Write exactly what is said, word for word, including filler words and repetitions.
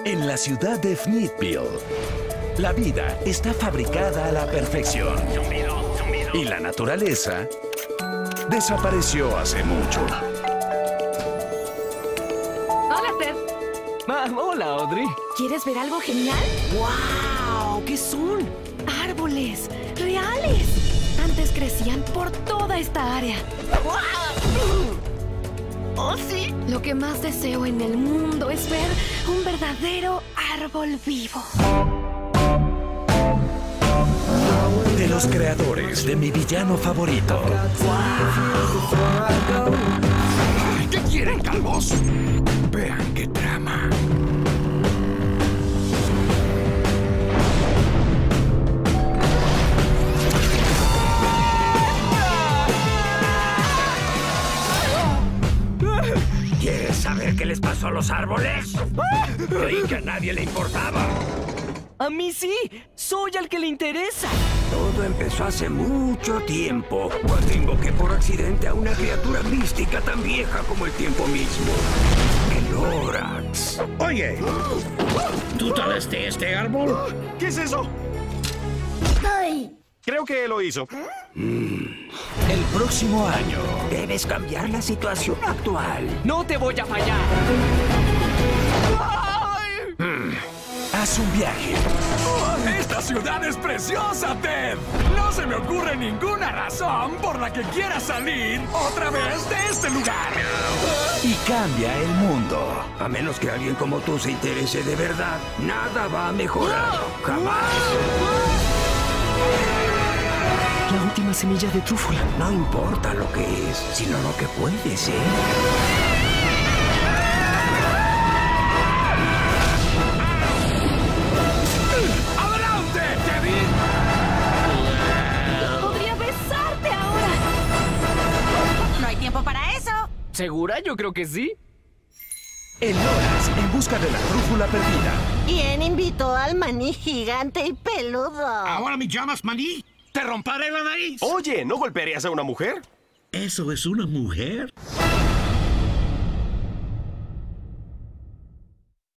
En la ciudad de Smithville, la vida está fabricada a la perfección. Y la naturaleza desapareció hace mucho. Hola, Ted. Ah, hola, Audrey. ¿Quieres ver algo genial? ¡Wow! ¿Qué son? ¡Árboles! ¡Reales! Antes crecían por toda esta área. ¿Oh, sí? Lo que más deseo en el mundo es ver un verdadero árbol vivo. De los creadores de mi villano favorito. ¿Qué quieren, calvos? Vean qué trama. ¿Quieres saber qué les pasó a los árboles? Creí que a nadie le importaba. A mí sí. Soy al que le interesa. Todo empezó hace mucho tiempo, cuando invoqué por accidente a una criatura mística tan vieja como el tiempo mismo. El Lorax. Oye, ¿tú talaste este árbol? ¿Qué es eso? ¡Ay! Creo que lo hizo. El próximo año. Debes cambiar la situación actual. No te voy a fallar. Haz un viaje. ¡Esta ciudad es preciosa, Ted! No se me ocurre ninguna razón por la que quiera salir otra vez de este lugar. Y cambia el mundo. A menos que alguien como tú se interese de verdad, nada va a mejorar. ¡Jamás! La última semilla de trúfula. No importa lo que es, sino lo que puede ser. ¡Adelante, Kevin! ¡Podría besarte ahora! No hay tiempo para eso. ¿Segura? Yo creo que sí. El Lorax en busca de la trúfula perdida. ¿Quién invitó al maní gigante y peludo? ¿Ahora me llamas maní? ¡Te romperé la nariz! Oye, ¿no golpearías a una mujer? ¿Eso es una mujer?